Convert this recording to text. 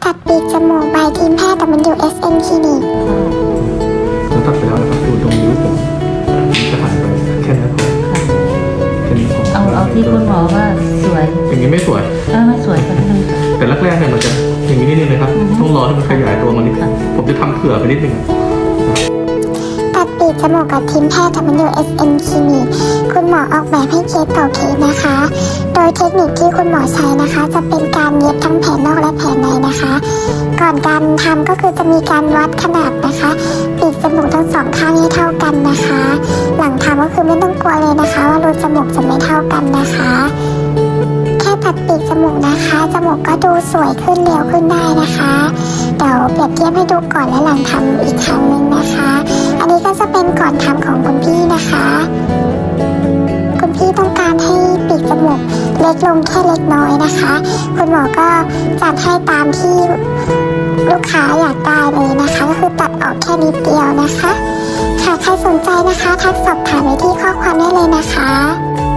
ตัดปีกจมูกใบทีมแพทย์ WSN คลินิกผมตัดไปแล้วนะครับดูตรงนี้ผมจะหายไปแค่นี้พอแค่นี้พอเอาที่คุณหมอว่าสวยอย่างนี้ไม่สวยไม่สวยก็ไม่ต้องแต่แรกๆเนี่ยมันจะอย่างนี้นิดนึงนะครับต้องรอให้มันขยายตัวมานิดผมจะทำเผื่อไปนิดนึงตัดปีกจมูกกับทีมแพทย์ WSN คลินิกคุณหมอออกแบบให้เคสต่อเคสนะคะโดยเทคนิคที่คุณหมอใช้นะคะจะเป็นการเย็บทั้งแผลนอกและแผลในนะคะก่อนการทำก็คือจะมีการวัดขนาดนะคะปีกจมูกทั้งสองข้างให้เท่ากันนะคะหลังทำก็คือไม่ต้องกลัวเลยนะคะว่ารูจมูกจะไม่เท่ากันนะคะแค่ตัดปีกจมูกนะคะจมูกก็ดูสวยขึ้นเร็วขึ้นได้นะคะเดี๋ยวเปรียบเทียบให้ดูก่อนและหลังทำอีกครั้งหนึ่งนะคะอันนี้ก็จะเป็นก่อนทำของคุณพี่นะคะคุณพี่ต้องการให้ปีกจมูกเล็กลงแค่เล็กน้อยนะคะคุณหมอก็จัดให้ตามที่ลูกค้าอยากได้เลยนะคะก็คือตัดออกแค่นิดเดียวนะคะค่ะใครสนใจนะคะทักสอบถามไปที่ข้อความได้เลยนะคะ